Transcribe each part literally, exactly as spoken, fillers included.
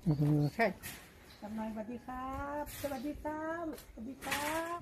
ใช่ทำไมสวัสดีครับสวัสดีครับสวัสดีครับ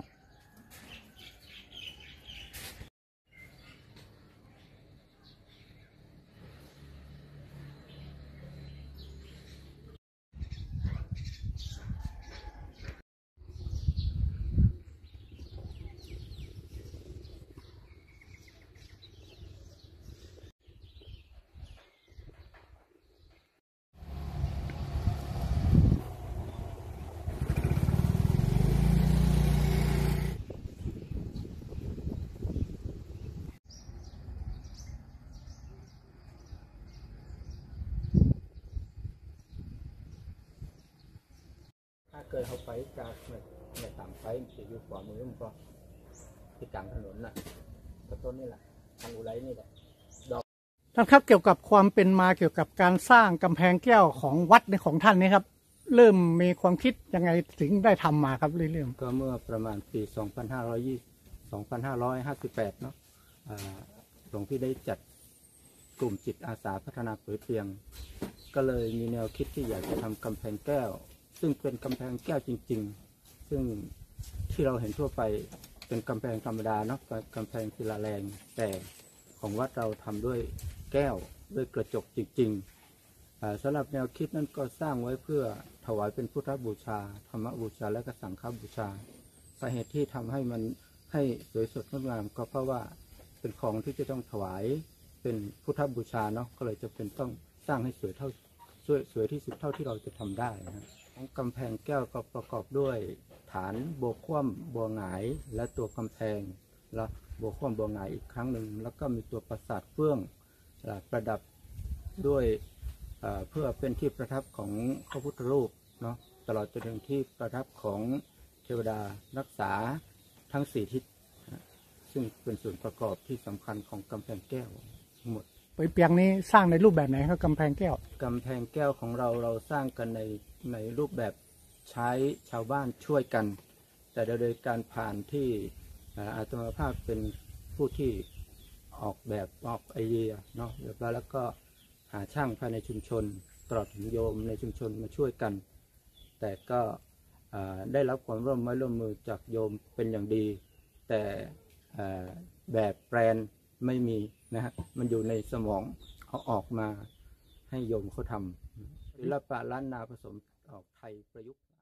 ถ้าเกิดเขาไปจากเนี่ยต่างไปจะอยู่ขวามือมันก็ที่กลางถนนน่ะก็ต้นนี่แหละทางอุไรนี่แหละดอกท่านครับเกี่ยวกับความเป็นมาเกี่ยวกับการสร้างกำแพงแก้วของวัดในของท่านนี่ครับเริ่มมีความคิดยังไงถึงได้ทำมาครับเรื่องก็เมื่อประมาณปีสองพันห้าร้อยยี่สิบ สองพันห้าร้อยห้าสิบแปดเนาะหลวงพี่ได้จัดกลุ่มจิตอาสาพัฒนาปุ๋ยเปียงก็เลยมีแนวคิดที่อยากจะทำกำแพงแก้วซึ่งเป็นกำแพงแก้วจริงๆซึ่งที่เราเห็นทั่วไปเป็นกำแพงธรรมดาเนาะกำแพงศิลาแรงแต่ของวัดเราทำด้วยแก้วด้วยกระจกจริงๆสำหรับแนวคิดนั้นก็สร้างไว้เพื่อถวายเป็นพุทธบูชาธรรมบูชาและก็สังฆบูชาสาเหตุที่ทำให้มันให้สวยสดงดงามก็เพราะว่าเป็นของที่จะต้องถวายเป็นพุทธบูชาเนาะก็เลยจะเป็นต้องสร้างให้สวยเท่าสวยสวยที่สุดเท่าที่เราจะทำได้นะกำแพงแก้วก็ประกอบด้วยฐานโบคว่ำบัวหงายและตัวกำแพงแล้วโบคว่ำบัวหงายอีกครั้งหนึ่งแล้วก็มีตัวปราสาทเฟื่องประดับด้วยเพื่อเป็นที่ประทับของพระพุทธรูปเนาะตลอดจนถึงที่ประทับของเทวดารักษาทั้งสี่ทิศซึ่งเป็นส่วนประกอบที่สำคัญของกำแพงแก้วทั้งหมดปุ๋ยเปียงนี้สร้างในรูปแบบไหนครับกำแพงแก้วกำแพงแก้วของเราเราสร้างกันในในรูปแบบใช้ชาวบ้านช่วยกันแต่โดยการผ่านที่อาตมาภาพเป็นผู้ที่ออกแบบออกไอเดียเนาะแล้วก็หาช่างภายในชุมชนตลอดถึงโยมในชุมชนมาช่วยกันแต่ก็ได้รับความร่วมไม้ร่วมมือจากโยมเป็นอย่างดีแต่แบบแปลนไม่มีนะฮะมันอยู่ในสมองเอาออกมาให้โยมเขาทำศิลปะล้านนาผสมออกไทยประยุกต์